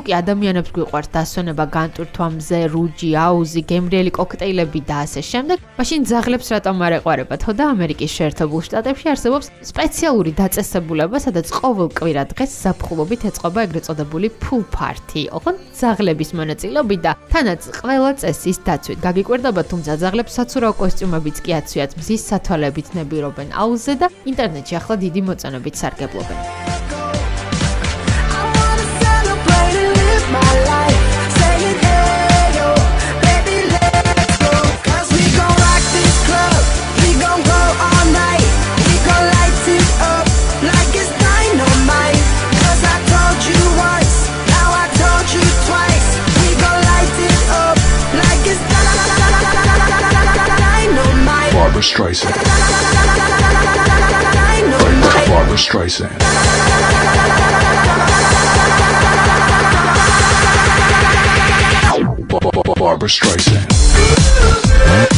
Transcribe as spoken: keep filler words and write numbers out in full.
თუ კი ადამიანებს გვიყვარს დასვენება განტვირთვამზე, რუჯი, აუზი, გემრიელი კოქტეილები და ასე შემდეგ, მაშინ ძაღლებს რატომ არ ეყვარებათ? ხო და ამერიკის შეერთებულ შტატებში არსებობს სპეციალური დაწესებულება, სადაც ყოველ კვირა დღეს ზაფხულობით ეწყობა ეგრეთ წოდებული pool party, ოღონდ ძაღლების მონაწილეობით და თანაც ყველა წესის დაცვით. გაგიკვირდება, თუმცა ძაღლებს საცურაო კოსტიუმებიც კი აცვიათ, მზის სათვალებით ნებირობენ აუზზე და ინტერნეტში ახლა დიდი მოწონებით სარგებლობენ. Barbra Streisand. Barbra Streisand. Barbra Streisand.